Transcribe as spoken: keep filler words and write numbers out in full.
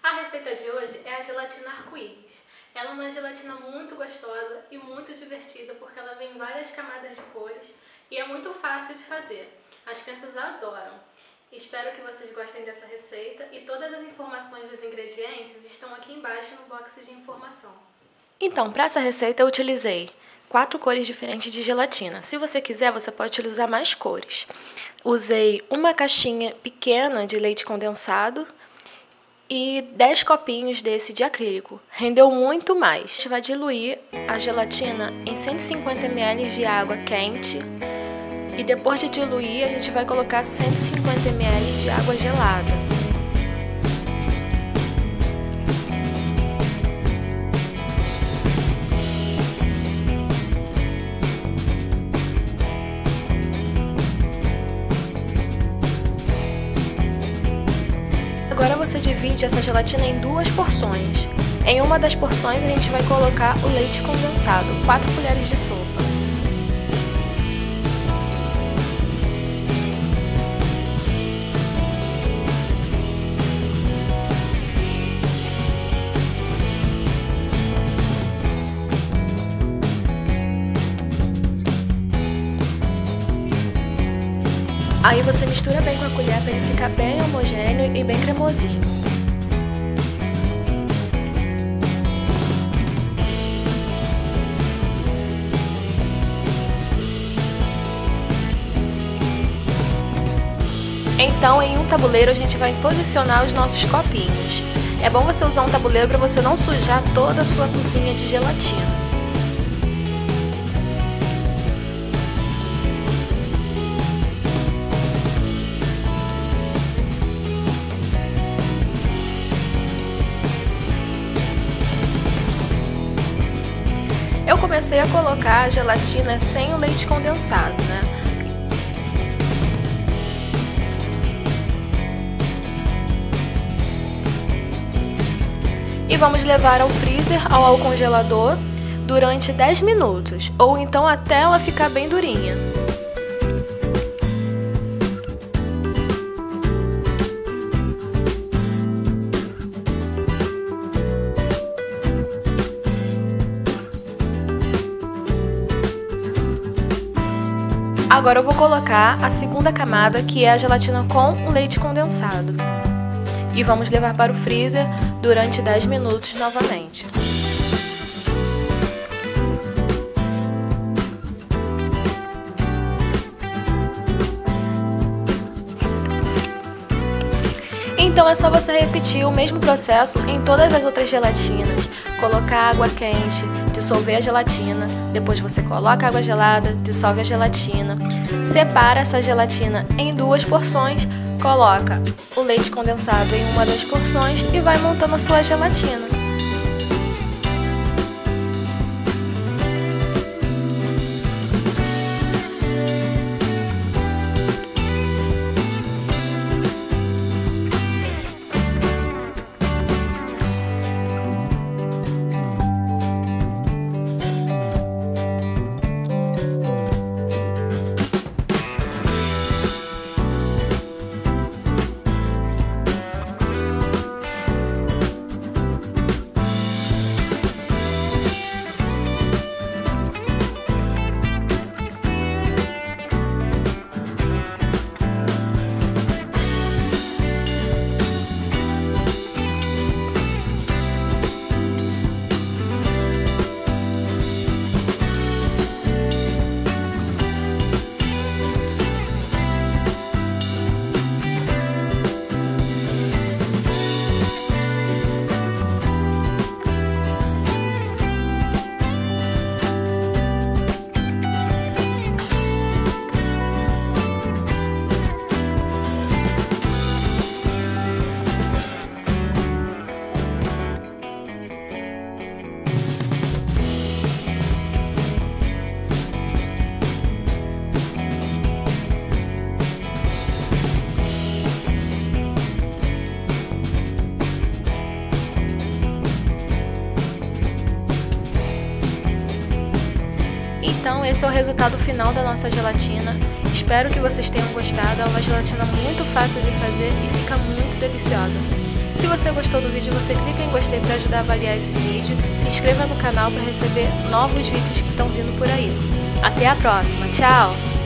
A receita de hoje é a gelatina arco-íris. Ela é uma gelatina muito gostosa e muito divertida porque ela vem em várias camadas de cores e é muito fácil de fazer. As crianças adoram. Espero que vocês gostem dessa receita e todas as informações dos ingredientes estão aqui embaixo no box de informação. Então, para essa receita eu utilizei quatro cores diferentes de gelatina. Se você quiser, você pode utilizar mais cores. Usei uma caixinha pequena de leite condensado e dez copinhos desse de acrílico. Rendeu muito mais. A gente vai diluir a gelatina em cento e cinquenta mililitros de água quente e depois de diluir a gente vai colocar cento e cinquenta mililitros de água gelada. Agora você divide essa gelatina em duas porções. Em uma das porções a gente vai colocar o leite condensado, quatro colheres de sopa. Aí você mistura bem com a colher para ele ficar bem homogêneo e bem cremosinho. Então, em um tabuleiro a gente vai posicionar os nossos copinhos. É bom você usar um tabuleiro para você não sujar toda a sua cozinha de gelatina. Eu comecei a colocar a gelatina sem o leite condensado, né? E vamos levar ao freezer ou ao congelador durante dez minutos, ou então até ela ficar bem durinha. Agora eu vou colocar a segunda camada, que é a gelatina com o leite condensado. E vamos levar para o freezer durante dez minutos novamente. Então é só você repetir o mesmo processo em todas as outras gelatinas. Colocar água quente, dissolver a gelatina, depois você coloca a água gelada, dissolve a gelatina, separa essa gelatina em duas porções, coloca o leite condensado em uma das porções e vai montando a sua gelatina. Então esse é o resultado final da nossa gelatina. Espero que vocês tenham gostado. É uma gelatina muito fácil de fazer e fica muito deliciosa. Se você gostou do vídeo, você clica em gostei para ajudar a avaliar esse vídeo, se inscreva no canal para receber novos vídeos que estão vindo por aí. Até a próxima, tchau!